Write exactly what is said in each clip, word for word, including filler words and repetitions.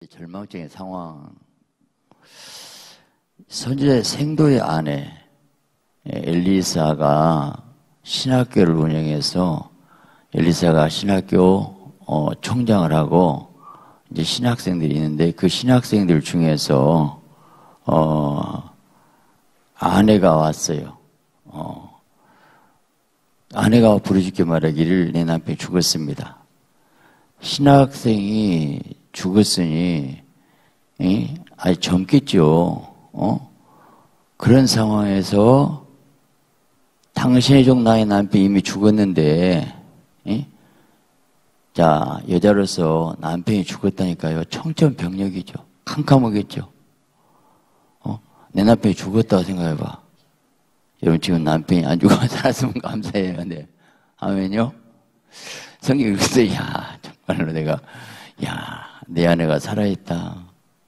절망적인 상황. 선지자 생도의 아내 엘리사가 신학교를 운영해서 엘리사가 신학교 어, 총장을 하고 이제 신학생들이 있는데 그 신학생들 중에서 어, 아내가 왔어요. 어, 아내가 부르짖게 말하기를 내 남편이 죽었습니다. 신학생이 죽었으니 에? 아직 젊겠죠. 어? 그런 상황에서 당신의 종 나의 남편이 이미 죽었는데 에? 자, 여자로서 남편이 죽었다니까요. 청천벽력이죠. 캄캄하겠죠. 어? 내 남편이 죽었다고 생각해봐. 여러분 지금 남편이 안 죽어 살았으면 감사해요. 네. 아멘요? 성경 읽었어요. 야, 정말로 내가 야, 내 아내가 살아있다.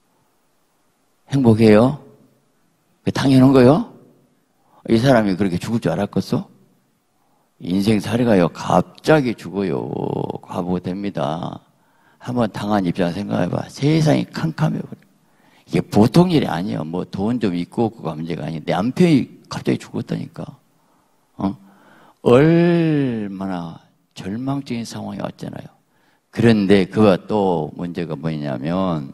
행복해요? 당연한 거요? 이 사람이 그렇게 죽을 줄 알았겠어? 인생 사례가요, 갑자기 죽어요. 과부됩니다. 한번 당한 입장 생각해봐. 세상이 캄캄해버려. 이게 보통 일이 아니에요. 뭐 돈 좀 있고 없고가 문제가 아니에요. 내 남편이 갑자기 죽었다니까. 어? 얼마나 절망적인 상황이 왔잖아요. 그런데 그가 또 문제가 뭐냐면,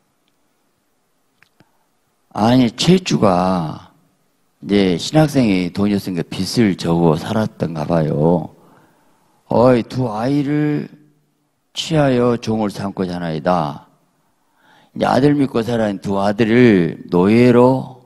아니, 최주가 이제 신학생이 돈이 없으니까 빚을 져고 살았던가 봐요. 어이, 두 아이를 취하여 종을 삼고 자나이다. 이제 아들 믿고 살아있는 두 아들을 노예로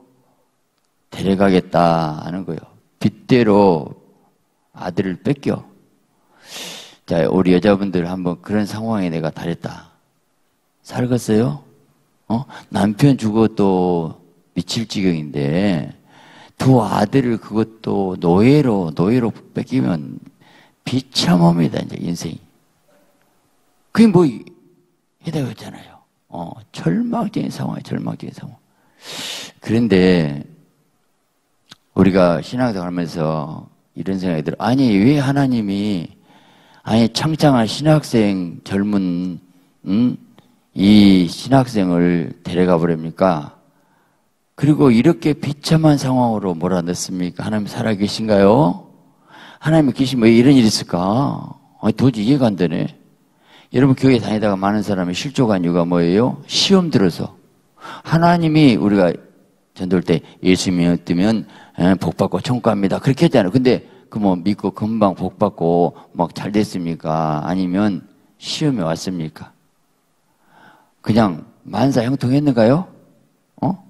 데려가겠다 하는 거예요. 빚대로 아들을 뺏겨. 자, 우리 여자분들 한번 그런 상황에 내가 달했다. 살겠어요? 어? 남편 죽어도 미칠 지경인데, 두 아들을 그것도 노예로, 노예로 뺏기면 비참합니다, 이제 인생이. 그게 뭐, 해당했잖아요. 어, 절망적인 상황이에요, 절망적인 상황. 그런데, 우리가 신앙생활 하면서 이런 생각이 들어요. 아니, 왜 하나님이 아니 창창한 신학생 젊은 음? 이 신학생을 데려가 버립니까? 그리고 이렇게 비참한 상황으로 몰아넣습니까? 하나님 살아계신가요? 하나님이 계시면 왜 이런 일이 있을까? 아니, 도저히 이해가 안 되네. 여러분 교회 다니다가 많은 사람이 실족한 이유가 뭐예요? 시험 들어서. 하나님이 우리가 전도할 때 예수 믿으면 복 받고 천국 갑니다. 그렇게 했잖아요. 근데 그 뭐 믿고 금방 복 받고 막 잘 됐습니까? 아니면 시험에 왔습니까? 그냥 만사 형통했는가요? 어?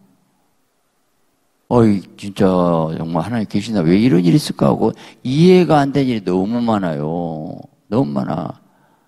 어이, 진짜 정말 하나님 계시나 왜 이런 일이 있을까 하고 이해가 안 되는 일이 너무 많아요. 너무 많아.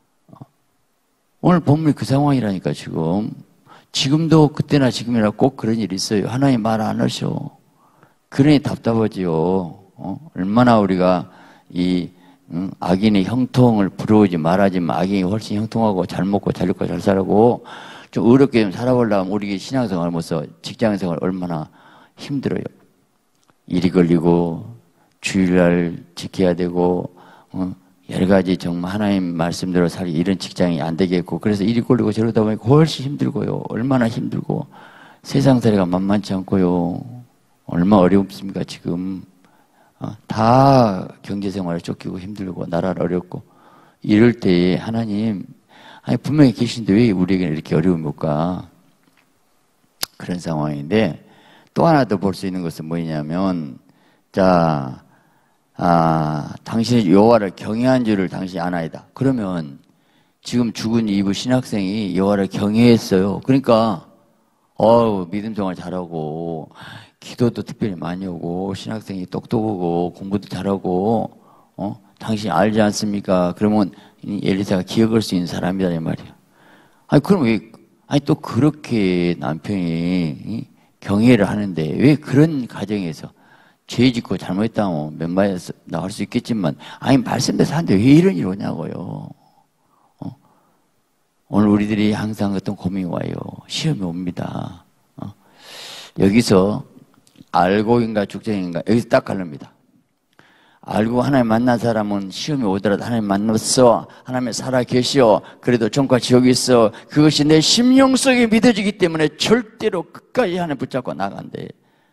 오늘 본문이 그 상황이라니까 지금. 지금도 그때나 지금이나 꼭 그런 일이 있어요. 하나님 말 안 하셔. 그러니 답답하지요. 어? 얼마나 우리가 이 응? 악인의 형통을 부러우지 말하지만 악인이 훨씬 형통하고 잘 먹고 잘 입고 잘 살고 좀 어렵게 좀 살아보려면 우리 신앙생활 하면서 직장생활 얼마나 힘들어요. 일이 걸리고 주일날 지켜야 되고 어? 여러 가지 정말 하나님 말씀대로 살기 이런 직장이 안 되겠고 그래서 일이 걸리고 저러다 보니까 훨씬 힘들고요. 얼마나 힘들고 세상살이가 만만치 않고요. 얼마나 어렵습니까 지금. 어, 다 경제생활에 쫓기고 힘들고 나라를 어렵고 이럴 때에 하나님 아니 분명히 계신데 왜 우리에게는 이렇게 어려움이 올까? 그런 상황인데 또 하나 더 볼 수 있는 것은 뭐냐면 자, 아, 당신의 여호와를 경외한 줄을 당신이 아나이다. 그러면 지금 죽은 이브 신학생이 여호와를 경외했어요. 그러니까 어우 믿음 생활 잘하고 기도도 특별히 많이 오고 신학생이 똑똑하고 공부도 잘하고 어 당신이 알지 않습니까? 그러면 엘리사가 기억할 수 있는 사람이다 이 말이야. 아니 그럼 왜 아니 또 그렇게 남편이 경외를 하는데 왜 그런 가정에서 죄 짓고 잘못했다면 맨발에서 나올 수 있겠지만 아니 말씀대로 사는데 왜 이런 일이 오냐고요. 어? 오늘 우리들이 항상 어떤 고민이 와요. 시험이 옵니다. 어? 여기서 알고인가 죽정인가 여기서 딱 갈릅니다. 알고 하나님 만난 사람은 시험이 오더라도 하나님 만났어, 하나님의 살아 계시오, 그래도 종과 지옥이 있어, 그것이 내 심령 속에 믿어지기 때문에 절대로 끝까지 하나님 붙잡고 나간대.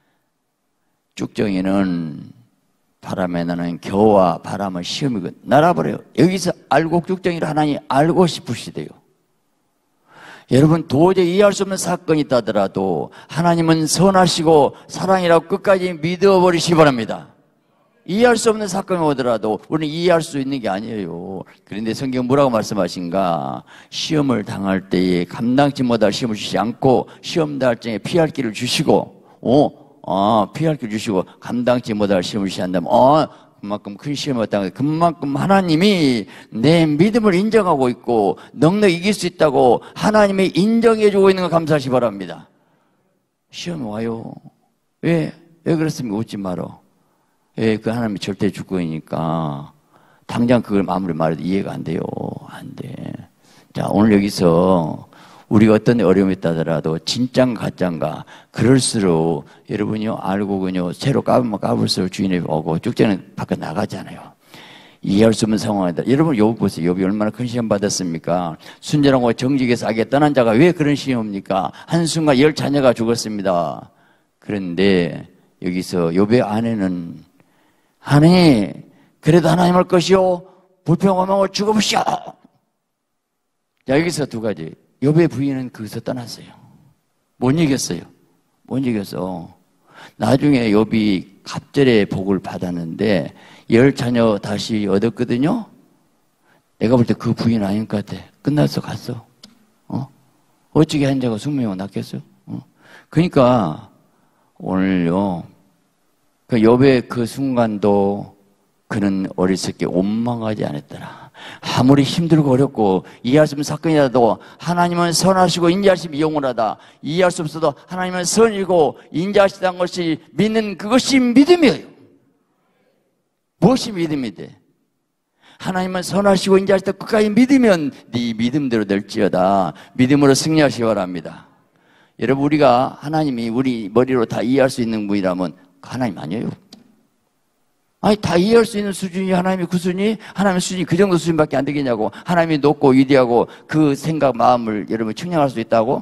쭉정이는 바람에 나는 겨와 바람은 시험이고 날아버려요. 여기서 알고 쭉정이를 하나님 알고 싶으시대요. 여러분, 도저히 이해할 수 없는 사건이 있다더라도 하나님은 선하시고 사랑이라고 끝까지 믿어버리시기 바랍니다. 이해할 수 없는 사건이 오더라도 우리는 이해할 수 있는 게 아니에요. 그런데 성경 뭐라고 말씀하신가? 시험을 당할 때에 감당치 못할 시험을 주시지 않고 시험 당할 때에 피할 길을 주시고, 어, 아, 피할 길을 주시고 감당치 못할 시험을 주신다면, 어, 그만큼 큰 시험을 당해. 그만큼 하나님이 내 믿음을 인정하고 있고 넉넉히 이길 수 있다고 하나님이 인정해주고 있는 걸 감사하시 바랍니다. 시험이 와요. 왜? 왜 그렇습니까? 웃지 말어. 왜? 그 하나님이 절대 주권이니까 당장 그걸 마무리 말해도 이해가 안 돼요. 안 돼. 자, 오늘 여기서 우리가 어떤 어려움이 있다더라도 진짠가 가짠가 그럴수록 여러분이요 알고군요 새로 까보면 까볼수록 주인이 오고 쭉전에 밖에 나가잖아요. 이해할 수 없는 상황이다. 여러분 욥 보세요. 욥이 얼마나 큰 시험 받았습니까? 순전하고 정직해서 악에 떠난 자가 왜 그런 시험입니까? 한순간 열 자녀가 죽었습니다. 그런데 여기서 욥의 아내는 하나님 그래도 하나님 할 것이요 불평하면 죽어보시오. 자, 여기서 두 가지. 욥의 부인은 거기서 떠났어요. 못 이겼어요. 못 이겼어. 나중에 욥이 갑절의 복을 받았는데 열 자녀 다시 얻었거든요. 내가 볼 때 그 부인 아닌 것 같아. 끝났어, 갔어. 어? 어찌게 한 자가 숙명을 낳겠어? 어? 그러니까 오늘요, 그 욥의 그 순간도 그는 어리석게 원망하지 않았더라. 아무리 힘들고 어렵고 이해할 수 없는 사건이라도 하나님은 선하시고 인자하심이 영원하다. 이해할 수 없어도 하나님은 선이고 인자하시다는 것이 믿는 그것이 믿음이에요. 무엇이 믿음이 돼? 하나님은 선하시고 인자하시다 끝까지 믿으면 네 믿음대로 될지어다. 믿음으로 승리하시기 바랍니다. 여러분, 우리가 하나님이 우리 머리로 다 이해할 수 있는 분이라면 하나님 아니에요. 아니, 다 이해할 수 있는 수준이 하나님의 그 수준이, 하나님의 수준이 그 정도 수준밖에 안 되겠냐고. 하나님이 높고 위대하고 그 생각, 마음을 여러분 측량할 수 있다고?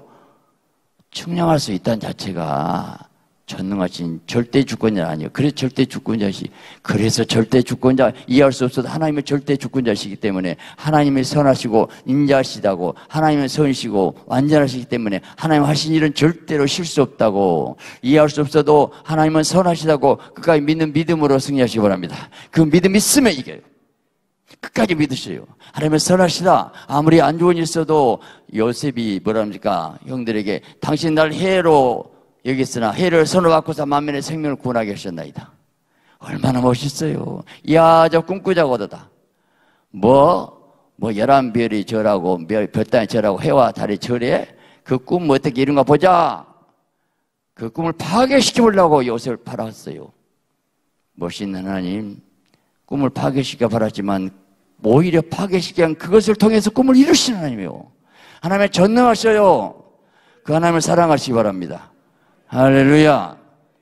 측량할 수 있다는 자체가 전능하신 절대 주권자 아니에요. 그래서 절대 주권자시. 그래서 절대 주권자, 이해할 수 없어도 하나님의 절대 주권자시기 때문에 하나님이 선하시고 인자하시다고, 하나님은 선이시고 완전하시기 때문에 하나님 하신 일은 절대로 실수 없다고, 이해할 수 없어도 하나님은 선하시다고 끝까지 믿는 믿음으로 승리하시기 바랍니다. 그 믿음 있으면 이겨요. 끝까지 믿으셔요. 하나님은 선하시다. 아무리 안 좋은 일 있어도 요셉이 뭐라 합니까? 형들에게 당신 날 해로 여기서나 해를 손을 받고서 만민의 생명을 구원하게 하셨나이다. 얼마나 멋있어요. 야, 저 꿈꾸자고도다. 뭐, 뭐 열한 별이 절하고 별단이 절하고 해와 달이 절해? 그 꿈 어떻게 이룬가 보자. 그 꿈을 파괴시켜 보려고 요셉을 팔았어요. 멋있는 하나님, 꿈을 파괴시켜 팔았지만 오히려 파괴시킨 그것을 통해서 꿈을 이루시는 하나님이요. 하나님의 전능하셔요. 그 하나님을 사랑하시기 바랍니다. 할렐루야.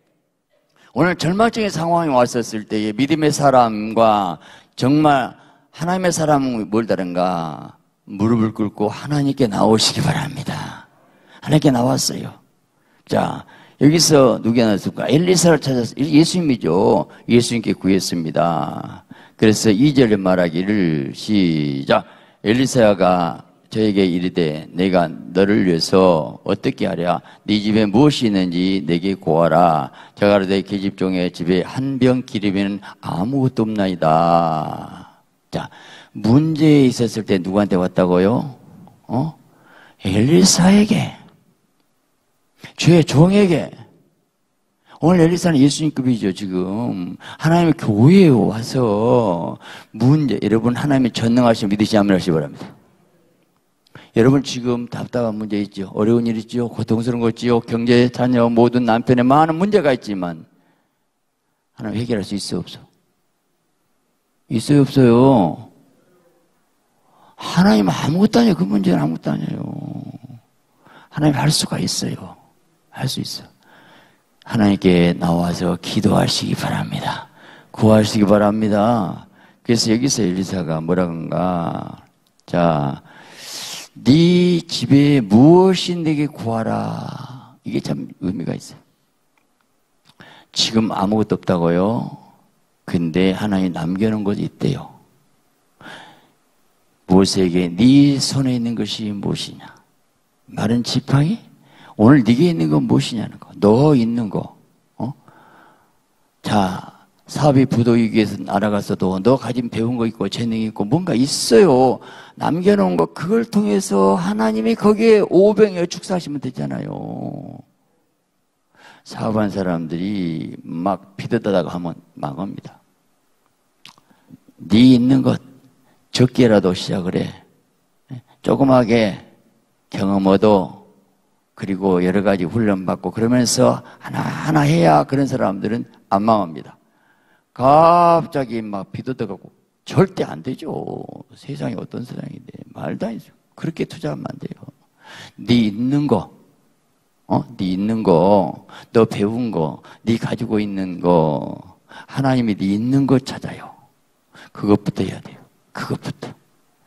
오늘 절망적인 상황이 왔었을 때에 믿음의 사람과 정말 하나님의 사람은 뭘 다른가? 무릎을 꿇고 하나님께 나오시기 바랍니다. 하나님께 나왔어요. 자, 여기서 누가 나왔을까? 엘리사를 찾아서, 예수님이죠. 예수님께 구했습니다. 그래서 이 절에 말하기를, 시작. 엘리사가 저에게 이르되 내가 너를 위해서 어떻게 하랴? 네 집에 무엇이 있는지 내게 고하라. 저가 이르되 계집종의 집에 한 병 기름에는 아무것도 없나이다. 자, 문제에 있었을 때 누구한테 왔다고요? 어? 엘리사에게, 주의 종에게. 오늘 엘리사는 예수님급이죠. 지금 하나님의 교회에 와서 문제, 여러분 하나님의 전능하신 믿으시 아멘 하시기 바랍니다. 여러분 지금 답답한 문제 있죠. 어려운 일 있죠. 고통스러운 거 있죠. 경제, 자녀, 모든 남편에 많은 문제가 있지만 하나님 해결할 수 있어 없어? 있어요 없어요? 하나님 아무것도 아니에요. 그 문제는 아무것도 아니에요. 하나님 할 수가 있어요. 할 수 있어. 하나님께 나와서 기도하시기 바랍니다. 구하시기 바랍니다. 그래서 여기서 엘리사가 뭐라 그런가? 자, 네 집에 무엇이 내게 구하라. 이게 참 의미가 있어요. 지금 아무것도 없다고요? 근데 하나님 남겨놓은 것이 있대요. 모세에게 네 손에 있는 것이 무엇이냐? 마른 지팡이? 오늘 네게 있는 건 무엇이냐는 거. 너 있는 거. 어? 자, 사업이 부도이기 위해서 날아갔어도 너 가진 배운 거 있고 재능이 있고 뭔가 있어요. 남겨놓은 거 그걸 통해서 하나님이 거기에 오병이어 축사하시면 되잖아요. 사업한 사람들이 막 비듯하다고 하면 망합니다. 네 있는 것 적게라도 시작을 해. 조그맣게 경험 얻어. 그리고 여러 가지 훈련받고 그러면서 하나하나 해야 그런 사람들은 안 망합니다. 갑자기 막 비돋아가고 절대 안 되죠. 세상이 어떤 세상인데 말도 안 되죠. 그렇게 투자하면 안 돼요. 네 있는 거, 어, 네 있는 거, 너 배운 거, 네 가지고 있는 거, 하나님이 네 있는 거 찾아요. 그것부터 해야 돼요. 그것부터.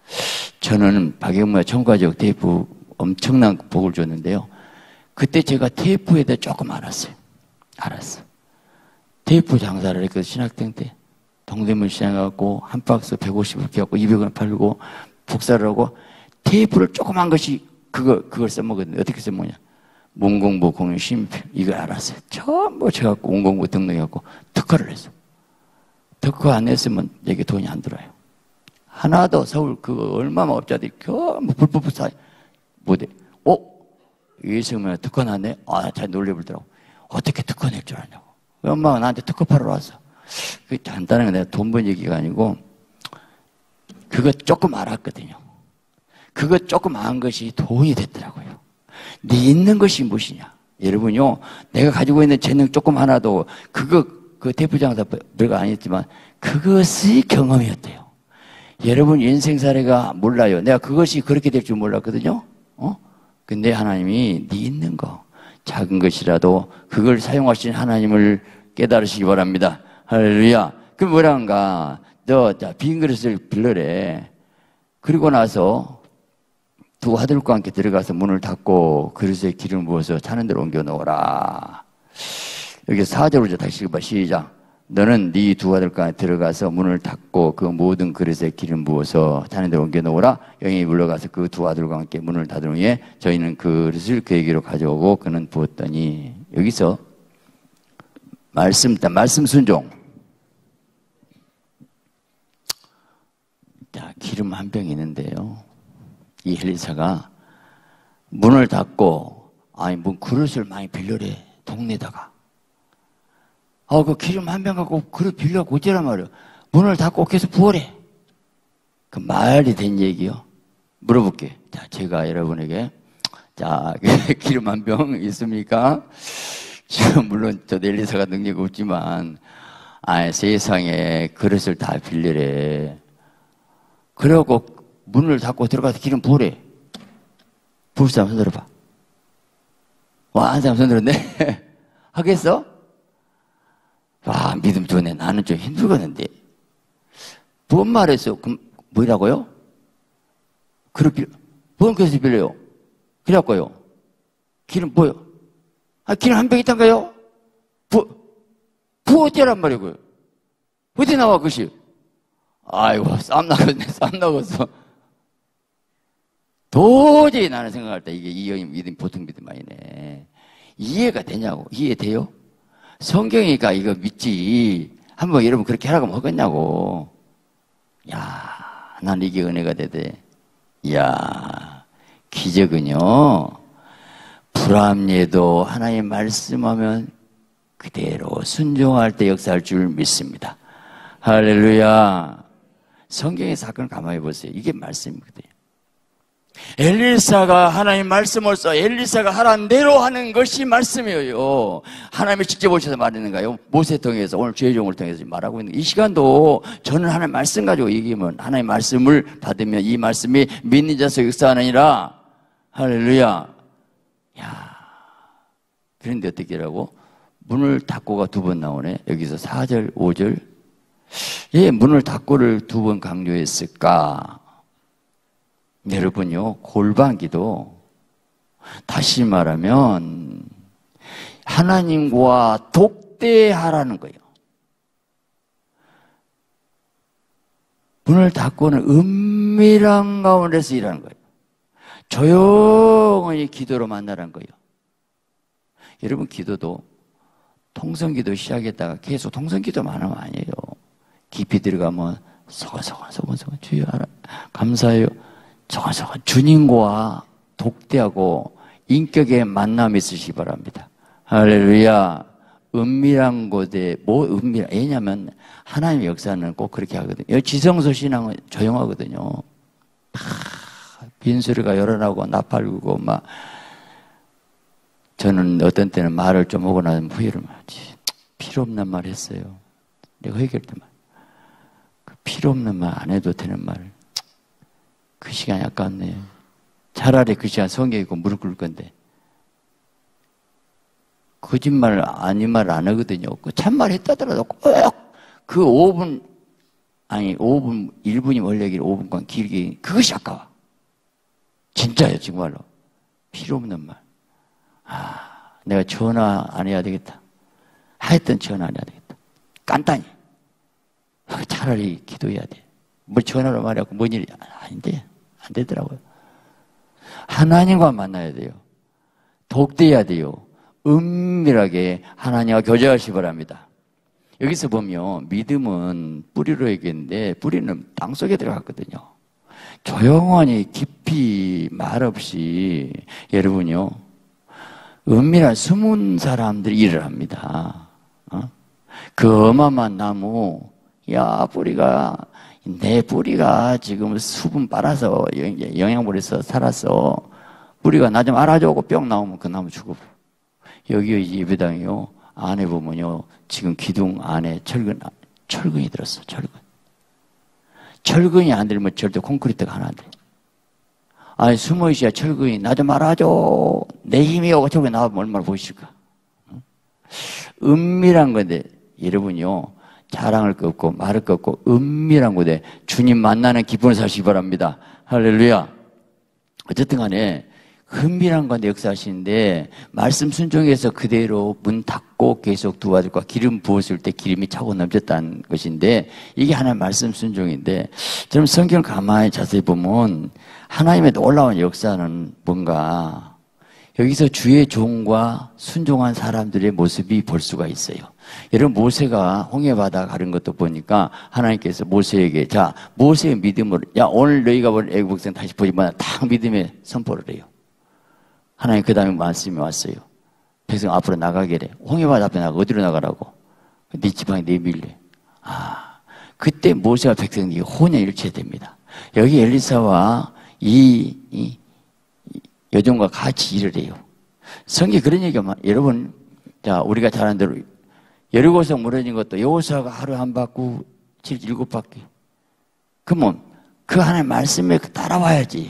저는 박영무의 청과적 테이프 엄청난 복을 줬는데요. 그때 제가 테이프에 대해 조금 알았어요. 알았어. 테이프 장사를 했거든요. 신학생 때. 동대문 시장에 가고 한 박스 백오십 원 갖고 이백 원 팔고 복사를 하고 테이프를 조그만 것이 그거, 그걸 써먹었는데 어떻게 써먹냐. 문공부 공인 심표 이걸 알았어요. 전부 제가 원공부 등록해갖고 특허를 했어. 특허 안 했으면 여기 돈이 안 들어요. 하나도 서울 그 얼마나 업자들이 겨우 불법부 사 못해. 어? 이승만 특허 났네? 아, 잘 놀래보더라고. 어떻게 특허 낼 줄 아냐고. 엄마가 나한테 특허 팔러 왔어. 그게 간단한 건 내가 돈 번 얘기가 아니고 그거 조금 알았거든요. 그거 조금 안 것이 돈이 됐더라고요. 네 있는 것이 무엇이냐? 여러분요, 내가 가지고 있는 재능 조금 하나도 그거 그 테이프 장사 별거 아니었지만 그것이 경험이었대요. 여러분 인생 사례가 몰라요. 내가 그것이 그렇게 될 줄 몰랐거든요. 어? 근데 하나님이 네 있는 거 작은 것이라도 그걸 사용하신 하나님을 깨달으시기 바랍니다. 할렐루야. 그럼 뭐란가? 너 빈 그릇을 빌려래. 그리고 나서 두 아들과 함께 들어가서 문을 닫고 그릇에 기름을 부어서 차는 데로 옮겨 놓으라. 여기 사 절로 다시 읽어봐. 시작. 너는 네 두 아들과 들어가서 문을 닫고 그 모든 그릇에 기름 부어서 차는 데로 옮겨 놓으라. 영이 물러가서 그 두 아들과 함께 문을 닫은 후에 저희는 그릇을 그에게로 가져오고 그는 부었더니 여기서 말씀, 말씀 순종. 자, 기름 한 병이 있는데요. 이 엘리사가 문을 닫고, 아니, 뭐 그릇을 많이 빌려래. 동네다가. 아, 그 기름 한 병 갖고 그릇 빌려갖고 어쩌란 말이야. 문을 닫고 계속 부어래. 그 말이 된 얘기요. 물어볼게. 자, 제가 여러분에게. 자, 기름 한 병 있습니까? 지금 물론 저 엘리사가 능력이 없지만, 아, 세상에 그릇을 다 빌려래. 그래갖고 문을 닫고 들어가서 기름 부으래. 부을 사람 손 들어봐. 와, 한 사람 손 들었네. 하겠어? 와, 믿음 좋네. 나는 좀 힘들겠는데. 뭔 말했어? 그럼 뭐라고요? 그릇 빌려. 뭔 그릇을 빌려요? 그래갖고요. 기름 뭐요? 아, 기름 한 병 있단가요? 부, 부어대란 말이고요. 어디 나와, 그것이? 아이고, 쌈 나갔네, 쌈 나갔어. 도저히 나는 생각할 때 이게 이 형님 믿음, 보통 믿음 아니네. 이해가 되냐고. 이해돼요? 성경이니까 이거 믿지. 한번 여러분 그렇게 하라고 하면 하겠냐고. 야, 난 이게 은혜가 되대. 야, 기적은요. 불합리해도 하나님 말씀하면 그대로 순종할 때 역사할 줄 믿습니다. 할렐루야. 성경의 사건을 가만히 보세요. 이게 말씀이거든요. 엘리사가 하나님 말씀을 써 엘리사가 하라는 대로 하는 것이 말씀이에요. 하나님이 직접 오셔서 말하는가요? 모세 통해서 오늘 죄종을 통해서 말하고 있는 이 시간도 저는 하나님 말씀 가지고 얘기하면 하나님 말씀을 받으면 이 말씀이 믿는 자서 역사하느니라. 할렐루야. 야, 그런데 어떻게 하라고? 문을 닫고가 두 번 나오네. 여기서 사 절, 오 절. 예, 문을 닫고를 두 번 강조했을까? 여러분요, 골방기도 다시 말하면 하나님과 독대하라는 거예요. 문을 닫고는 은밀한 가운데서 일하는 거예요. 조용히 기도로 만나라는 거예요. 여러분, 기도도 통성기도 시작했다가 계속 통성기도만 하면 아니에요. 깊이 들어가면 소곤소곤 소곤소곤 주여 알아 감사해요. 소곤소곤 주님과 독대하고 인격의 만남이 있으시기 바랍니다. 할렐루야. 은밀한 곳에 뭐 은밀한 왜냐하면 하나님의 역사는 꼭 그렇게 하거든요. 지성소 신앙은 조용하거든요. 다 빈소리가 열어나고 나팔구고 막 저는 어떤 때는 말을 좀 하고 나면 후회를 하지. 필요 없는 말 했어요. 내가 회개할 때만 그 필요 없는 말 안 해도 되는 말. 그 시간이 아깝네. 차라리 그 시간 성경 읽고 무릎 꿇을 건데. 거짓말 아닌 말 안 하거든요. 그 참말 했다더라도 꼭 그 오 분 아니 오 분 일 분이 원래 길 오 분간 길게 그것이 아까워. 진짜예요 정말로. 필요 없는 말. 아, 내가 전화 안 해야 되겠다. 하여튼 전화 안 해야 되겠다. 간단히. 차라리 기도해야 돼. 뭘 전화로 말해갖고 뭔 일이 아닌데 안 되더라고요. 하나님과 만나야 돼요. 독대해야 돼요. 은밀하게 하나님과 교제하시기 바랍니다. 여기서 보면 믿음은 뿌리로 얘기했는데 뿌리는 땅속에 들어갔거든요. 조용하니 깊이 말없이 여러분요 은밀한 숨은 사람들이 일을 합니다. 어? 그 어마어마한 나무 야 뿌리가 내 뿌리가 지금 수분 빨아서 영양분에서 살았어. 뿌리가 나 좀 알아줘 하고 뿅 나오면 그 나무 죽어. 여기 예배당이요 안에 보면요 지금 기둥 안에 철근 철근이 들었어. 철근 철근이 안 들면 절대 콘크리트가 하나 안 돼. 아니 숨어 있어야 철근이 나 좀 알아줘 내 힘이 오고 저기 나오면 얼마나 보이실까. 은밀한 건데 여러분요 자랑할 거 없고 말할 거 없고 은밀한 곳에 주님 만나는 기쁨을 사시기 바랍니다. 할렐루야. 어쨌든 간에 은밀한 건데 역사하시는데 말씀 순종해서 그대로 문 닫고 계속 두 아들과 기름 부었을 때 기름이 차고 넘쳤다는 것인데 이게 하나의 말씀 순종인데 저는 성경을 가만히 자세히 보면 하나님의 놀라운 역사는 뭔가 여기서 주의 종과 순종한 사람들의 모습이 볼 수가 있어요. 여러분 모세가 홍해바다 가는 것도 보니까 하나님께서 모세에게 자 모세의 믿음으로 야 오늘 너희가 본 애국 백성 다시 보지 마라 딱 믿음의 선포를 해요. 하나님 그 다음에 말씀이 왔어요. 백성 앞으로 나가게 래 홍해바다 앞에 나가 어디로 나가라고? 네 지방에 내밀래. 아 그때 모세와 백성이 혼연일체됩니다. 여기 엘리사와 이, 이 여종과 같이 일을 해요. 성경에 그런 얘기가 여러분 자 우리가 잘 아는 대로 여리고성 무너진 것도 여호수아가 하루 한 바퀴 칠 일곱 바퀴. 그러면 그 하나의 말씀에 따라와야지.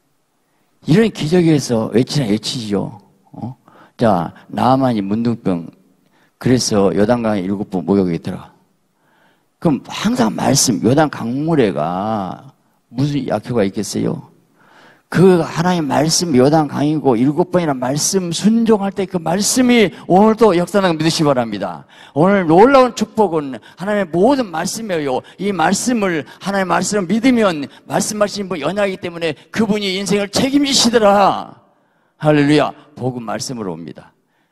이런 기적에서 외치나 외치지요. 어? 자 나아만이 문둥병 그래서 요단강에 일곱 번 목욕에 들어가. 그럼 항상 말씀 요단 강물에가 무슨 약효가 있겠어요? 그 하나님 말씀 요단 강이고 일곱 번이나 말씀 순종할 때 그 말씀이 오늘도 역사하는 거 믿으시기 바랍니다. 오늘 놀라운 축복은 하나님의 모든 말씀이에요. 이 말씀을 하나님의 말씀을 믿으면 말씀하신 분 연하기 때문에 그분이 인생을 책임지시더라. 할렐루야. 복음 말씀으로 옵니다.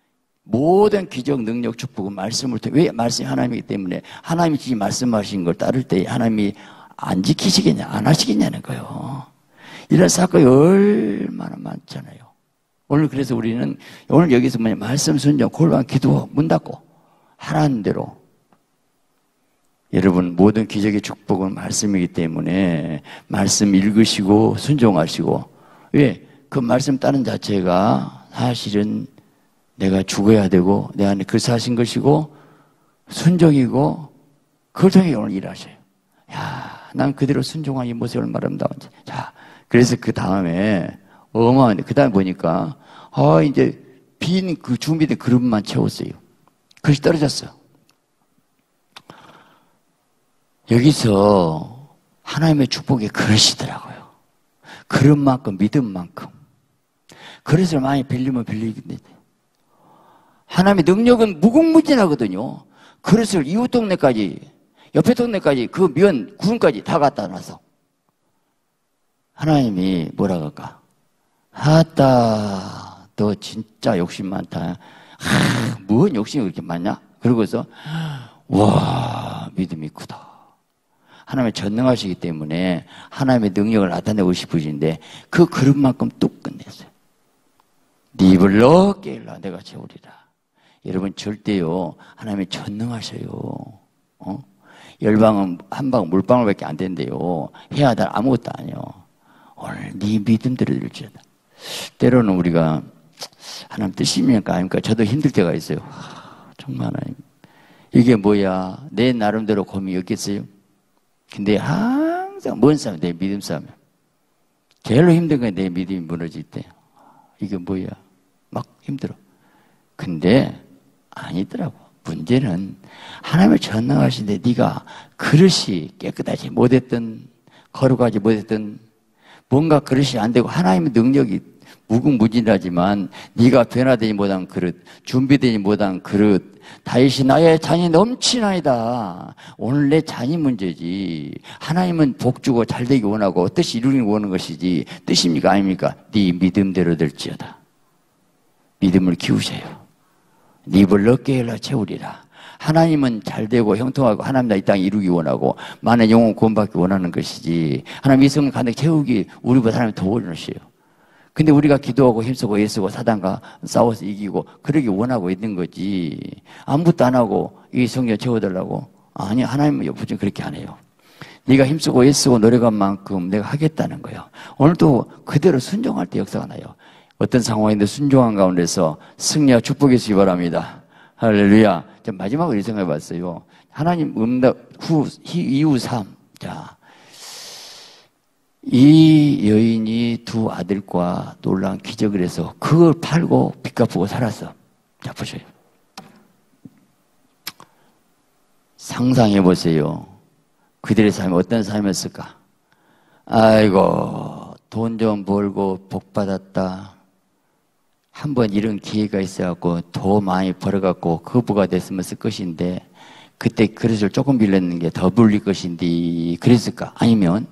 모든 기적 능력 축복은 말씀을 통해 왜 말씀이 하나님이기 때문에 하나님이 지금 말씀하신 걸 따를 때 하나님이 안 지키시겠냐 안 하시겠냐는 거예요. 이런 사건이 얼마나 많잖아요. 오늘 그래서 우리는 오늘 여기서 뭐냐 말씀 순종 골방 기도 문 닫고 하라는 대로 여러분 모든 기적의 축복은 말씀이기 때문에 말씀 읽으시고 순종하시고 왜? 그 말씀 따른 자체가 사실은 내가 죽어야 되고 내 안에 그 사신 것이고 순종이고 그걸 통해 오늘 일하셔요. 야, 난 그대로 순종한 이 모습이 얼마나 아름다운지. 자, 그래서 그 다음에 어마어마한데 그 다음에 보니까 아 이제 빈 그 준비된 그릇만 채웠어요. 그릇이 떨어졌어요. 여기서 하나님의 축복이 그러시더라고요. 그런 만큼, 믿음 만큼. 그래서 많이 빌리면 빌리겠는데. 하나님의 능력은 무궁무진하거든요. 그릇을 이웃 동네까지, 옆에 동네까지, 그 면, 구름까지 다 갖다 놔서. 하나님이 뭐라 그럴까? 아따, 너 진짜 욕심 많다. 하, 뭔 욕심이 그렇게 많냐? 그러고서, 와, 믿음이 크다. 하나님의 전능하시기 때문에 하나님의 능력을 나타내고 싶으신데 그 그릇만큼 뚝 끝냈어요. 네 입을 넓게 일러 내가 채우리라. 여러분 절대요 하나님이 전능하셔요. 어? 열방은 한 방 물방울밖에 안 된대요. 해야 될 아무것도 아니요. 오늘 네 믿음대로 될지어다. 때로는 우리가 하나님 뜻입니까 아닙니까? 저도 힘들 때가 있어요. 하, 정말 하나님 이게 뭐야? 내 나름대로 고민이 없겠어요? 근데 항상 뭔 싸움? 내 믿음 싸움. 제일로 힘든 건 내 믿음이 무너질 때. 이게 뭐야? 막 힘들어. 근데 아니더라고. 문제는 하나님을 전능하신데 네가 그릇이 깨끗하지 못했던, 거룩하지 못했던, 뭔가 그릇이 안 되고 하나님의 능력이 무궁무진하지만 네가 변화되지 못한 그릇, 준비되지 못한 그릇, 다윗이 나의 잔이 넘치나이다. 오늘 내 잔이 문제지. 하나님은 복 주고 잘되기 원하고 뜻이 이루기 원하는 것이지. 뜻입니까 아닙니까? 네 믿음대로 될지어다. 믿음을 키우세요. 네 입을 넓게 열라 채우리라. 하나님은 잘되고 형통하고 하나님 나 이 땅에 이루기 원하고 많은 영혼 구원받기 원하는 것이지. 하나님 이 성을 가득 채우기 우리보다 하나님 더 원하시요. 근데 우리가 기도하고 힘쓰고 애쓰고 사단과 싸워서 이기고 그러기 원하고 있는 거지. 아무것도 안 하고 이 성전 채워달라고? 아니, 하나님은 옆으로 그렇게 안 해요. 네가 힘쓰고 애쓰고 노력한 만큼 내가 하겠다는 거예요. 오늘도 그대로 순종할 때 역사가 나요. 어떤 상황인데 순종한 가운데서 승리와 축복이 있으기 바랍니다. 할렐루야. 마지막으로 이 생각해 봤어요. 하나님 응답 후, 이후 삶. 자. 이 여인이 두 아들과 놀라운 기적을 해서 그걸 팔고 빚 갚고 살았어. 자, 보세요. 상상해 보세요. 그들의 삶이 어떤 삶이었을까? 아이고, 돈 좀 벌고 복 받았다. 한번 이런 기회가 있어갖고 더 많이 벌어갖고 거부가 됐으면 쓸 것인데 그때 그릇을 조금 빌렸는 게 더 불릴 것인데 그랬을까? 아니면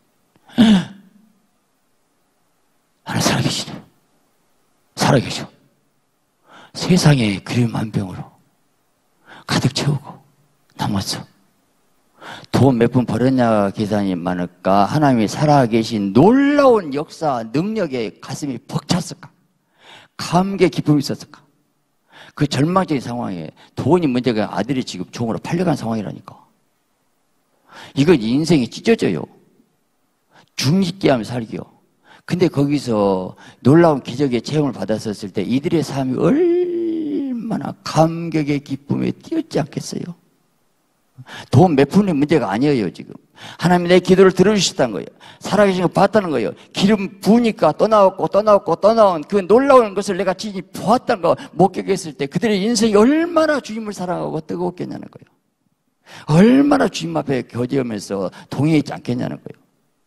하나 살아계시네. 살아계셔. 세상에 그림 한 병으로 가득 채우고 남았어. 돈 몇 푼 벌었냐 계산이 많을까? 하나님이 살아계신 놀라운 역사, 능력에 가슴이 벅찼을까? 감개 기쁨이 있었을까? 그 절망적인 상황에 돈이 문제가 아들이 지금 종으로 팔려간 상황이라니까. 이건 인생이 찢어져요. 죽기 하면 살기요. 근데 거기서 놀라운 기적의 체험을 받았었을 때 이들의 삶이 얼마나 감격의 기쁨에 뛰었지 않겠어요? 돈 몇 푼의 문제가 아니에요, 지금. 하나님이 내 기도를 들어주셨다는 거예요. 살아계신 거 봤다는 거예요. 기름 부으니까 또 나왔고 또 나왔고 또 나온 그 놀라운 것을 내가 진히 보았다는 거 목격했을 때 그들의 인생이 얼마나 주님을 사랑하고 뜨거웠겠냐는 거예요. 얼마나 주님 앞에 교제하면서 동행했지 않겠냐는 거예요.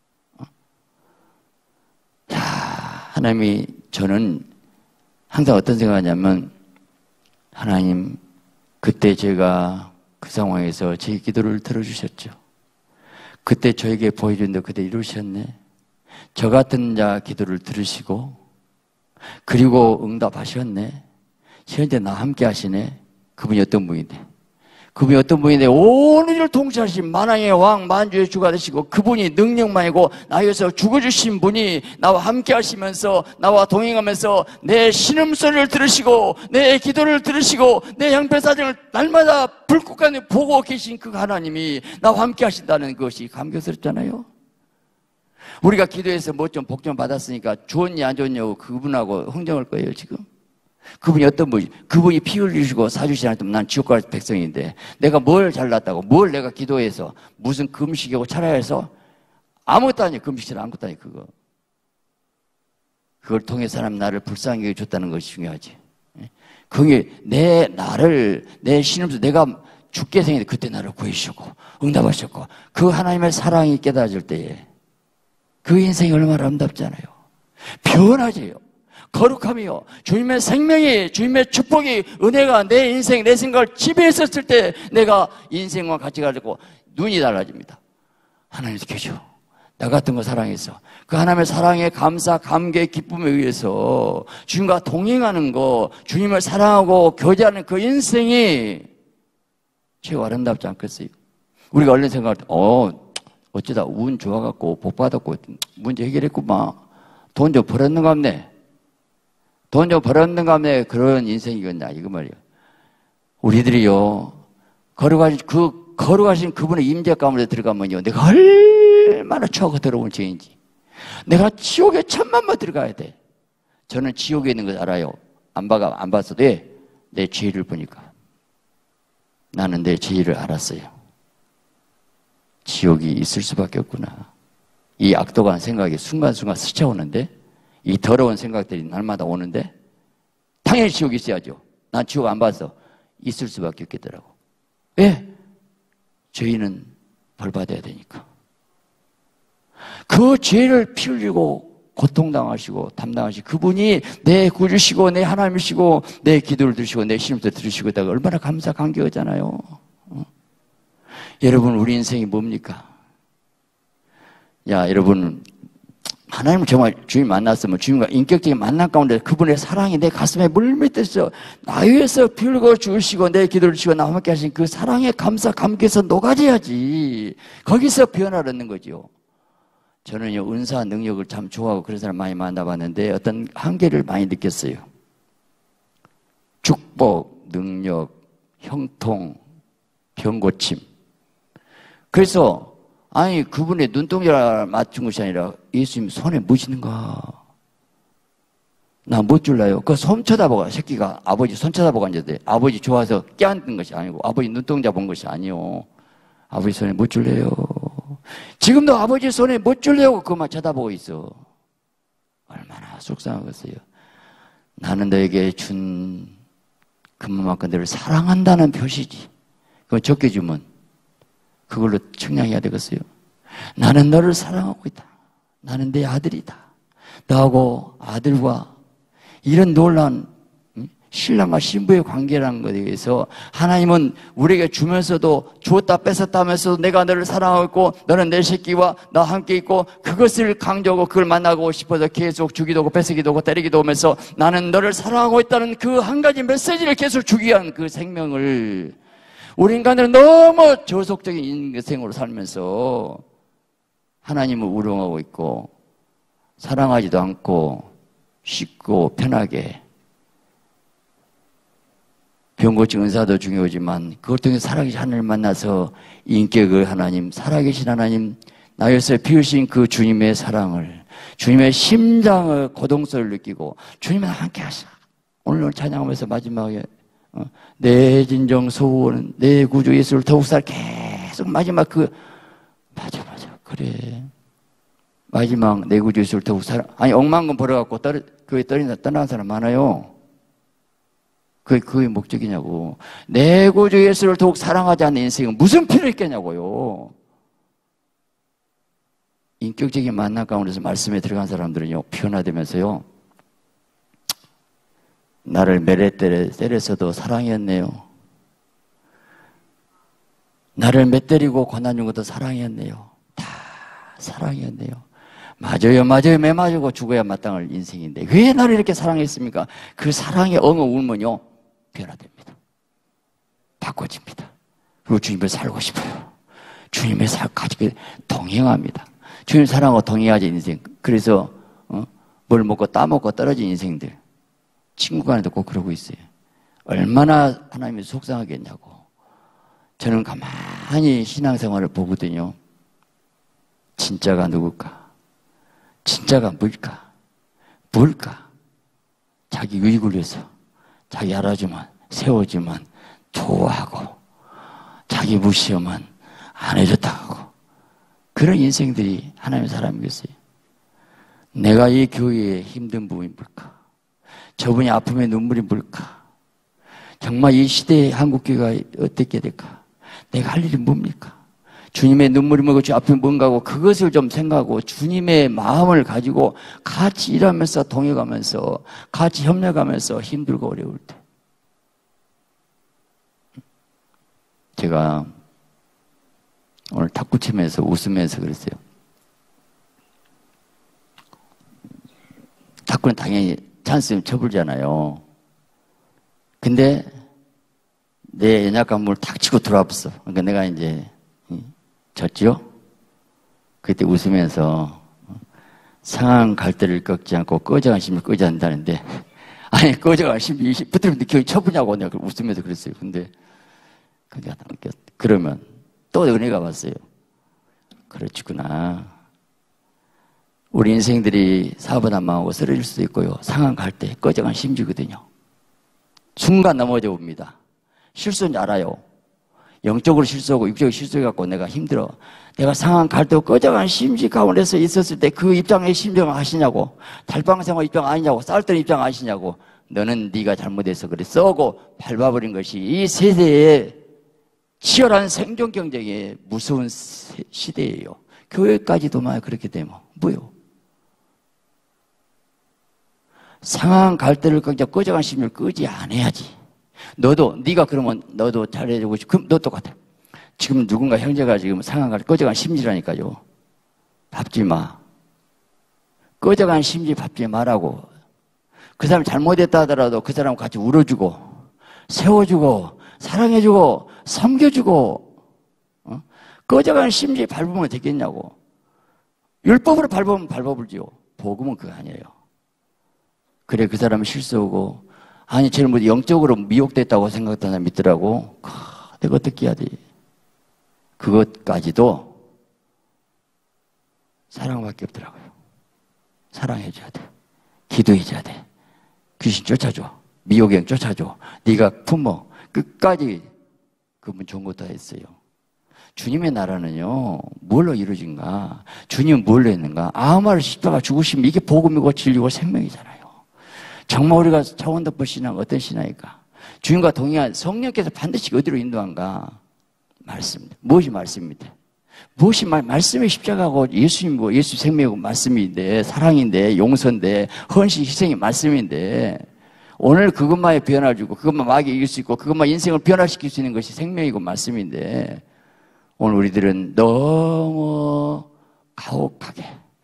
야, 하나님이 저는 항상 어떤 생각하냐면 하나님 그때 제가 그 상황에서 제 기도를 들어주셨죠. 그때 저에게 보여준 데 그때 이루셨네. 저 같은 자 기도를 들으시고 그리고 응답하셨네. 현재 나 함께 하시네. 그분이 어떤 분인데? 그분이 어떤 분인데 온 우주를 통치하신 만왕의 왕 만주의 주가 되시고 그분이 능력만이고 나에서 죽어주신 분이 나와 함께 하시면서 나와 동행하면서 내 신음소리를 들으시고 내 기도를 들으시고 내 형편사정을 날마다 불꽃간에 보고 계신 그 하나님이 나와 함께 하신다는 것이 감격스럽잖아요. 우리가 기도해서 뭐 좀 복 좀 받았으니까 좋았니 안 좋냐고 그분하고 흥정할 거예요 지금. 그분이 어떤 분이, 그분이 피 흘리시고 사주시지 않았다면 난 지옥 갈 백성인데 내가 뭘 잘났다고, 뭘 내가 기도해서 무슨 금식이고 차라해서 아무것도 아니에요. 금식이라 아무것도 아니에요. 그거. 그걸 통해 사람 나를 불쌍하게 줬다는 것이 중요하지. 그게 내 나를 내 신음소 내가 죽게 생겼는데 그때 나를 구해주셨고 응답하셨고 그 하나님의 사랑이 깨달아질 때에 그 인생이 얼마나 아름답잖아요. 변화져요. 거룩함이요. 주님의 생명이, 주님의 축복이, 은혜가 내 인생, 내 생각을 지배했었을 때 내가 인생과 같이 가지고 눈이 달라집니다. 하나님께서 계셔. 나 같은 거 사랑해서 그 하나님의 사랑에 감사, 감개, 기쁨에 의해서 주님과 동행하는 거, 주님을 사랑하고 교제하는 그 인생이 최고 아름답지 않겠어요? 우리가 얼른 생각할 때, 어, 어쩌다 운 좋아갖고 복 받았고 문제 해결했구만. 돈 좀 벌었는가 보네. 돈 좀 벌었는가 보네. 그런 인생이겠나 이거 말이에요. 우리들이요 거룩하신 그 거룩하신 그분의 임재 가운데 들어가면요 내가 얼마나 추하고 더러운 죄인지 내가 지옥에 천만 번 들어가야 돼. 저는 지옥에 있는 걸 알아요. 안 봐가 안 봤어도 돼. 내 죄를 보니까 나는 내 죄를 알았어요. 지옥이 있을 수밖에 없구나. 이 악독한 생각이 순간순간 스쳐오는데 이 더러운 생각들이 날마다 오는데 당연히 지옥이 있어야죠. 난 지옥 안 봤어. 있을 수밖에 없겠더라고. 왜? 죄인은 벌 받아야 되니까. 그 죄를 피 흘리고 고통당하시고 담당하시고 그분이 내 구주시고 내 하나님이시고 내 기도를 들으시고 내 신음도 들으시고 있다가 얼마나 감사 감격하잖아요. 어? 여러분 우리 인생이 뭡니까? 야 여러분 하나님을 정말 주님 만났으면 주님과 인격적인 만남 가운데 그분의 사랑이 내 가슴에 물밀듯이 나 위해서 피 흘리고 주시고 내 기도를 주시고 나와 함께 하신 그 사랑의 감사 감격에서 녹아져야지. 거기서 변화를 얻는 거죠. 저는요 은사 능력을 참 좋아하고 그런 사람 많이 만나봤는데 어떤 한계를 많이 느꼈어요. 축복, 능력, 형통, 병고침. 그래서 아니 그분의 눈동자를 맞춘 것이 아니라 예수님 손에 묻히는가? 나 못 줄라요. 그 손 쳐다보고 새끼가 아버지 손 쳐다보고 앉았대. 아버지 좋아서 껴안는 것이 아니고 아버지 눈동자 본 것이 아니요. 아버지 손에 못 줄래요. 지금도 아버지 손에 못 줄래요. 그것만 쳐다보고 있어. 얼마나 속상하겠어요. 나는 너에게 준 그만큼 너를 사랑한다는 표시지. 그건 적게 주면 그걸로 측량해야 되겠어요. 나는 너를 사랑하고 있다. 나는 내 아들이다. 너하고 아들과 이런 놀라운 신랑과 신부의 관계라는 것에 대해서 하나님은 우리에게 주면서도 주었다 뺏었다 하면서도 내가 너를 사랑하고 있고 너는 내 새끼와 나 함께 있고 그것을 강조하고 그걸 만나고 싶어서 계속 주기도 하고 뺏기도 하고 때리기도 하면서 나는 너를 사랑하고 있다는 그 한 가지 메시지를 계속 주기 위한 그 생명을 우리 인간들은 너무 저속적인 인생으로 살면서 하나님을 우롱하고 있고 사랑하지도 않고 쉽고 편하게 병고치 은사도 중요하지만 그것 통해서 살아계신 하나님을 만나서 인격을 하나님, 살아계신 하나님, 나에서 피우신 그 주님의 사랑을 주님의 심장의 고동소리를 느끼고 주님과 함께 하시라. 오늘 찬양하면서 마지막에 어, 내 진정 소원은 내 구주 예수를 더욱 살 계속 마지막 그 맞아 맞아 그래 마지막 내 구주 예수를 더욱 살 아니 억만금 벌어갖고 떨어 그게 떨어진다 떠나는 사람 많아요. 그게 그게 목적이냐고. 내 구주 예수를 더욱 사랑하지 않는 인생은 무슨 필요 있겠냐고요. 인격적인 만남 가운데서 말씀에 들어간 사람들은요 변화되면서요 나를 매래 때려 때려서도 사랑이었네요. 나를 매 때리고 고난 준 것도 사랑이었네요. 다 사랑이었네요. 맞아요, 맞아요, 매 맞고 죽어야 마땅할 인생인데 왜 나를 이렇게 사랑했습니까? 그 사랑의 엉엉 울면요 변화됩니다. 바꿔집니다. 그리고 주님을 살고 싶어요. 주님의 삶 가지고 동행합니다. 주님 사랑하고 동행하지 인생. 그래서 어? 뭘 먹고 따먹고 떨어진 인생들 친구 간에도 꼭 그러고 있어요. 얼마나 하나님이 속상하겠냐고. 저는 가만히 신앙생활을 보거든요. 진짜가 누굴까? 진짜가 뭘까? 뭘까? 자기 유익을 위해서 자기 알아주면 세워주면 좋아하고 자기 무시하면 안 해줬다 하고 그런 인생들이 하나님의 사람이겠어요. 내가 이 교회의 힘든 부분이 뭘까? 저분이 아픔의 눈물이 뭘까? 정말 이 시대의 한국교회가 어떻게 될까? 내가 할 일이 뭡니까? 주님의 눈물이 뭐고 주 앞에 뭔가고 그것을 좀 생각하고 주님의 마음을 가지고 같이 일하면서 동행하면서 같이 협력하면서 힘들고 어려울 때 제가 오늘 탁구 치면서 웃으면서 그랬어요. 탁구는 당연히 찬스면 쳐불잖아요. 근데 내 연약한 몸을 탁 치고 들어왔어. 그러니까 내가 이제 졌죠? 그때 웃으면서 상한 갈대를 꺾지 않고 꺼져간 심을 끄지 않는다는데 아니 꺼져간 심이 붙으면 기억이 쳐보냐고 내가 웃으면서 그랬어요. 근데 그게 그러면 또 은혜가 왔어요. 그렇구나. 우리 인생들이 사업하다 망하고 쓰러질 수도 있고요. 상한 갈대 꺼져간 심지거든요. 순간 넘어져 봅니다. 실수인지 알아요. 영적으로 실수하고 육적으로 실수해갖고 내가 힘들어. 내가 상한 갈대고 꺼져간 심지 가운데서 있었을 때 그 입장의 심정을 아시냐고. 달방생활 입장 아니냐고. 쌀뜨는 입장 아시냐고. 너는 네가 잘못해서 그래 쏘고 밟아버린 것이 이 세대의 치열한 생존 경쟁의 무서운 시대예요. 교회까지도 막 그렇게 되면 뭐요? 상한 갈대를 꺾자 꺼져간 심지를 끄지 않아야지. 너도 네가 그러면 너도 잘해주고 싶. 그럼 너 똑같아. 지금 누군가 형제가 지금 상한 갈대 꺼져간 심지라니까요. 밟지 마. 꺼져간 심지 밟지 말라고. 그 사람 잘못했다 하더라도 그 사람 같이 울어주고 세워주고 사랑해주고 섬겨주고 어? 꺼져간 심지 밟으면 되겠냐고. 율법으로 밟으면 밟아불지요. 복음은 그거 아니에요. 그래 그 사람이 실수하고 아니 쟤는 뭐 영적으로 미혹됐다고 생각했던 사람이 있더라고. 아, 내가 어떻게 해야 돼. 그것까지도 사랑밖에 없더라고요. 사랑해줘야 돼. 기도해줘야 돼. 귀신 쫓아줘. 미혹행 쫓아줘. 네가 품어. 끝까지 그분 좋은 거 다 했어요. 주님의 나라는요 뭘로 이루어진가? 주님은 뭘로 했는가? 아무 말을 십자가 죽으시면 이게 복음이고 진리고 생명이잖아요. 정말 우리가 차원덮어 신앙 어떤 신앙일까? 주님과 동행한 성령께서 반드시 어디로 인도한가? 말씀. 무엇이 말씀입니다. 무엇이 말, 말씀이 십자가고 예수님이고 예수 생명이고 말씀인데 사랑인데 용서인데 헌신 희생이 말씀인데 오늘 그것만에 변화를 주고 그것만 마귀에 이길 수 있고 그것만 인생을 변화시킬 수 있는 것이 생명이고 말씀인데 오늘 우리들은 너무 가혹하게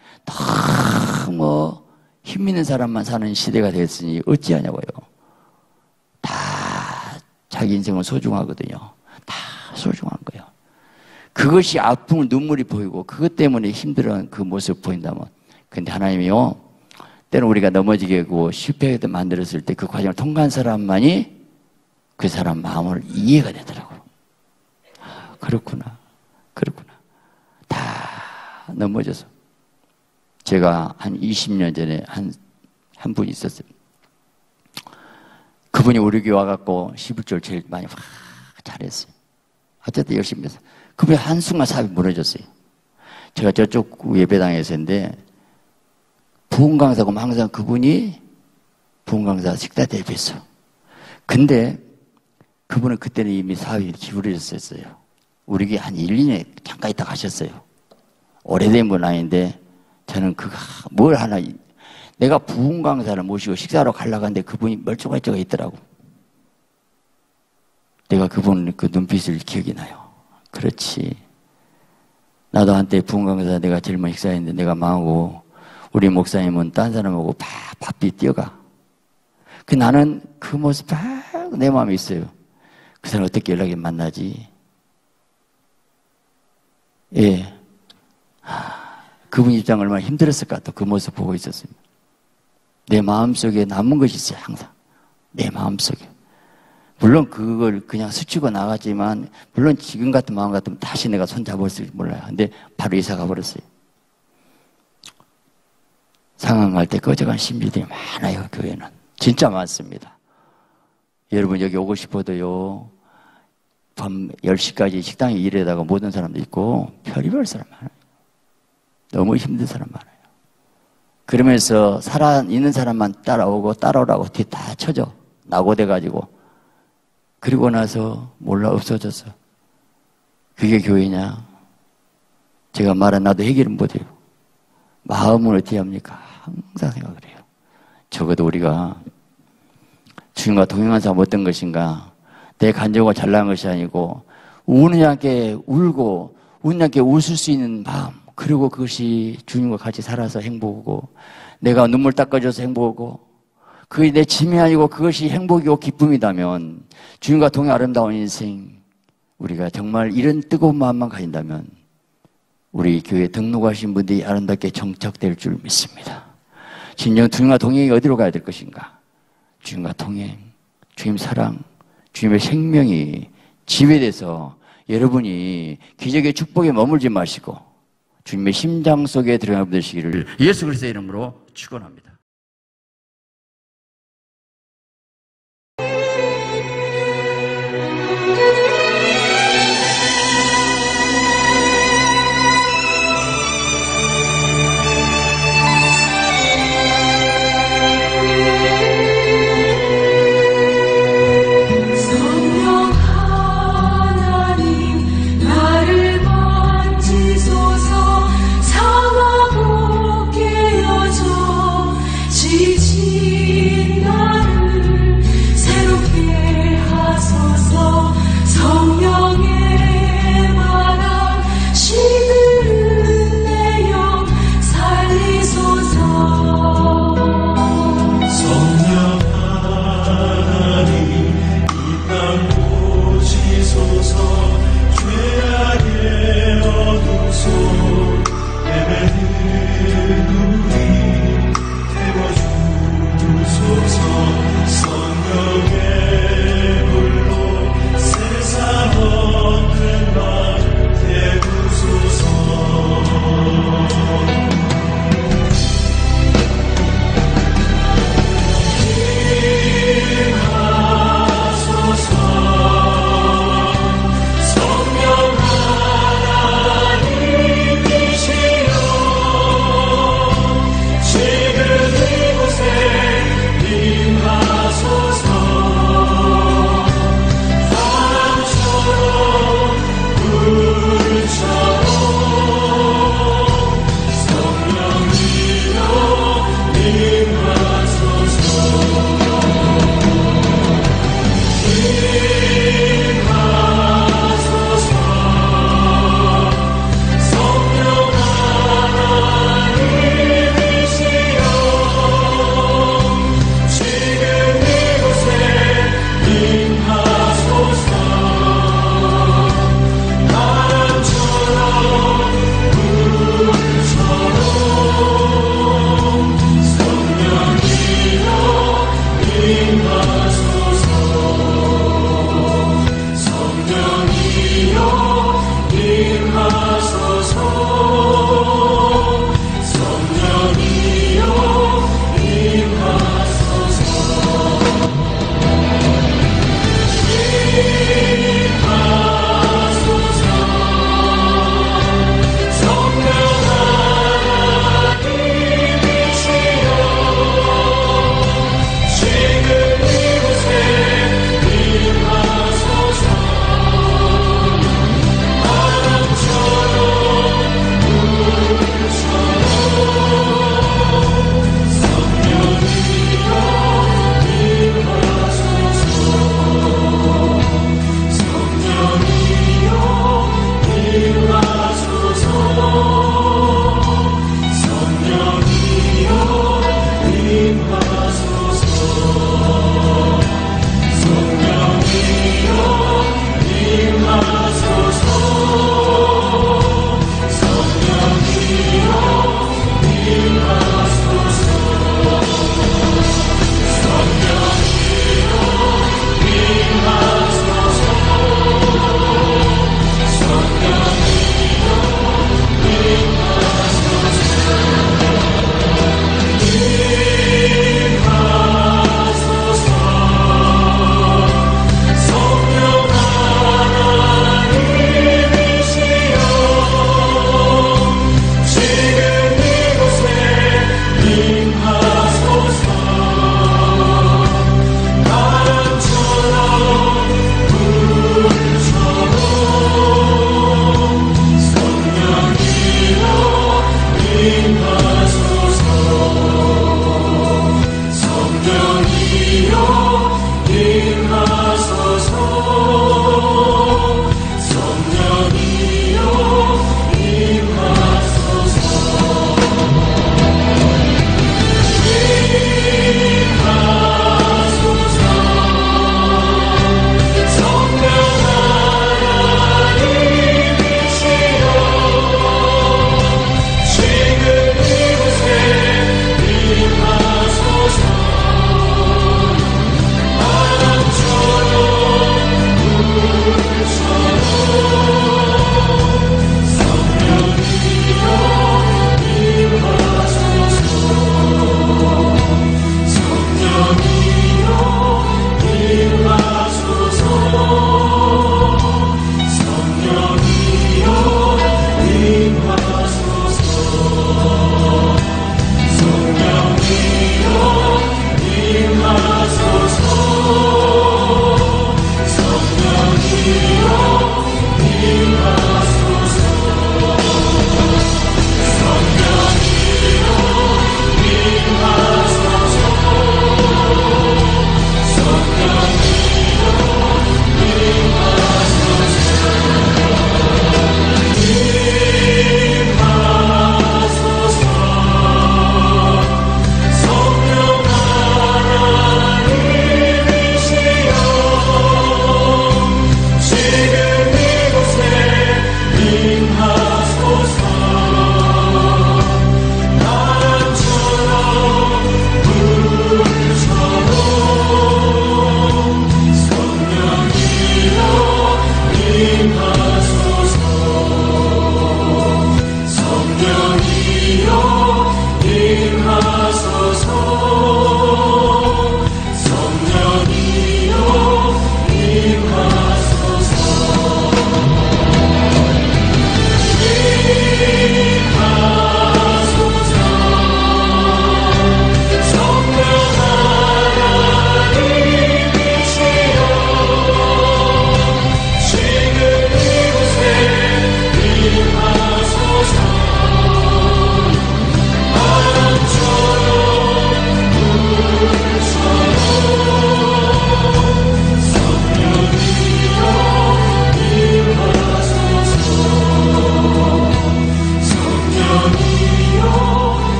너무 힘 있는 사람만 사는 시대가 됐으니 어찌하냐고요. 다 자기 인생은 소중하거든요. 다 소중한 거예요. 그것이 아픔을 눈물이 보이고 그것 때문에 힘들어하는 그 모습 보인다면 근데 하나님이요 때는 우리가 넘어지게 하고 실패하게 만들었을 때 그 과정을 통과한 사람만이 그 사람 마음을 이해가 되더라고요. 아, 그렇구나 그렇구나 다 넘어져서 제가 한 이십 년 전에 한, 한 분이 있었어요. 그분이 우리 교회 와갖고 십일 절 제일 많이 확 잘했어요. 어쨌든 열심히 했어요. 그분이 한순간 사업이 무너졌어요. 제가 저쪽 예배당에서 했는데 부흥 강사고 항상 그분이 부흥 강사 식사 대표했어. 근데 그분은 그때는 이미 사업이 기울어졌었어요. 우리 교회 한 일, 이 년 잠깐 있다 가셨어요. 오래된 분 아닌데 저는 그거 뭘 하나 내가 부흥 강사를 모시고 식사하러 가려고 하는데 그분이 멀쩡할 적가 있더라고. 내가 그분 그 눈빛을 기억이 나요. 그렇지. 나도 한때 부흥 강사 내가 제일 많이 식사했는데 내가 망하고 우리 목사님은 딴 사람하고 바, 바삐 뛰어가. 그 나는 그 모습 막 내 마음에 있어요. 그 사람 어떻게 연락이 만나지? 예. 그분 입장 얼마나 힘들었을까 또 그 모습 보고 있었습니다. 내 마음속에 남은 것이 있어요. 항상 내 마음속에. 물론 그걸 그냥 스치고 나갔지만 물론 지금 같은 마음 같으면 다시 내가 손잡았을지 몰라요. 근데 바로 이사 가버렸어요. 상황할 때 꺼져간 심지들이 많아요. 교회는 진짜 많습니다. 여러분 여기 오고 싶어도요 밤 열 시까지 식당에 일하다가 못 온 사람도 있고 별의별 사람 많아요. 너무 힘든 사람 많아요. 그러면서 살아있는 사람만 따라오고 따라오라고 뒤에 다 쳐져 낙오돼가지고 그리고 나서 몰라 없어졌어. 그게 교회냐? 제가 말한 나도 해결은 못해요. 마음은 어떻게 합니까? 항상 생각을 해요. 적어도 우리가 주님과 동행한 사람 어떤 것인가? 내 간증과 잘난 것이 아니고 우는 자께 울고 우는 자께 웃을 수 있는 마음, 그리고 그것이 주님과 같이 살아서 행복이고 내가 눈물 닦아줘서 행복이고 그게 내 짐이 아니고 그것이 행복이고 기쁨이다면 주님과 동행 아름다운 인생, 우리가 정말 이런 뜨거운 마음만 가진다면 우리 교회에 등록하신 분들이 아름답게 정착될 줄 믿습니다. 진정 주님과 동행이 어디로 가야 될 것인가? 주님과 동행, 주님 사랑, 주님의 생명이 지배돼서 여러분이 기적의 축복에 머물지 마시고 주님의 심장 속에 들어가 되시기를 예수 그리스도의 이름으로 축원합니다. 예배는 우리 태워주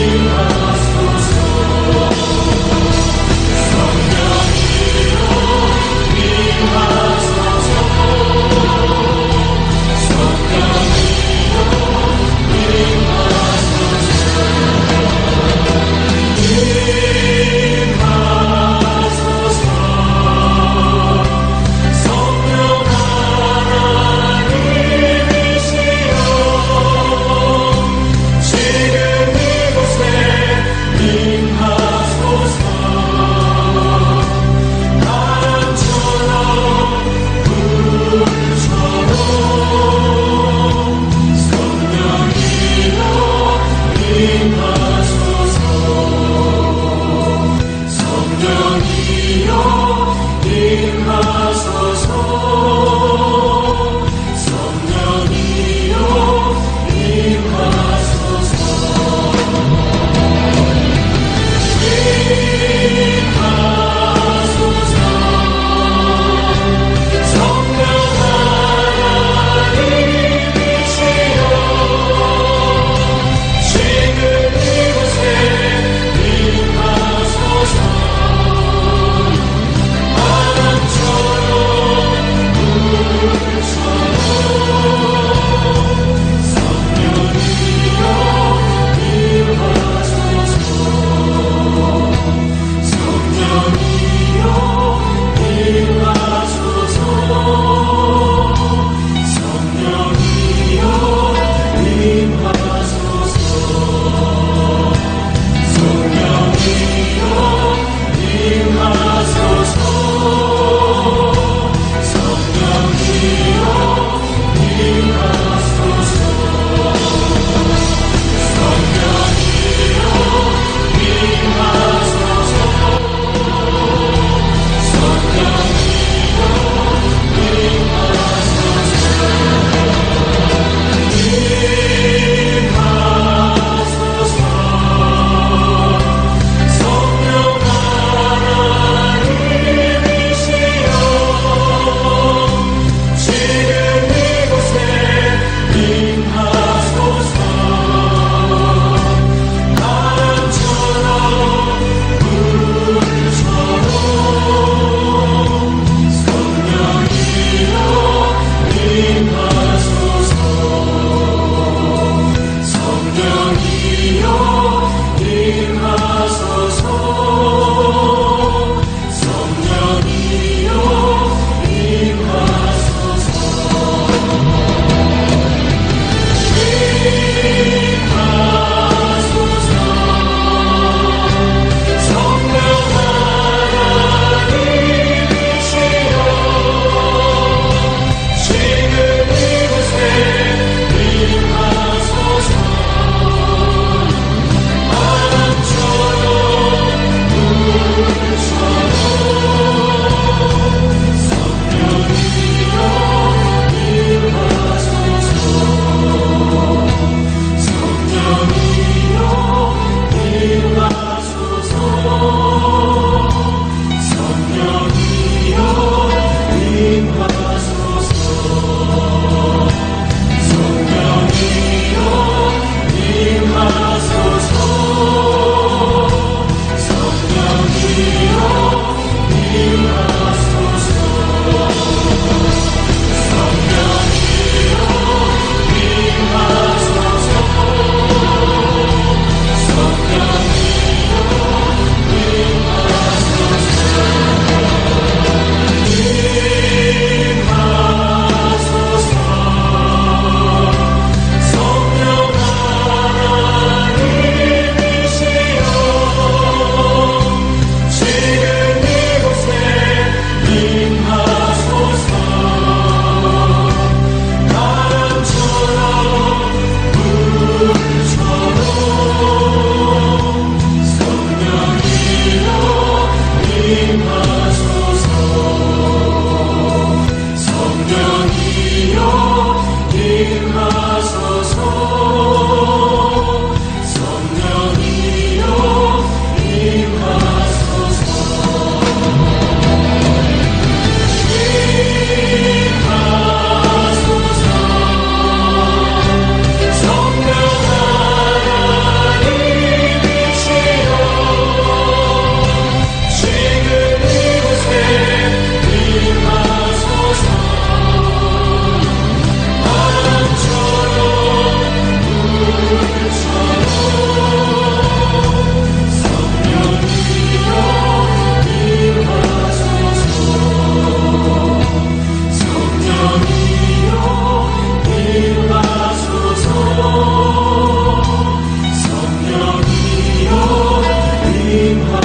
지금 이곳에 주님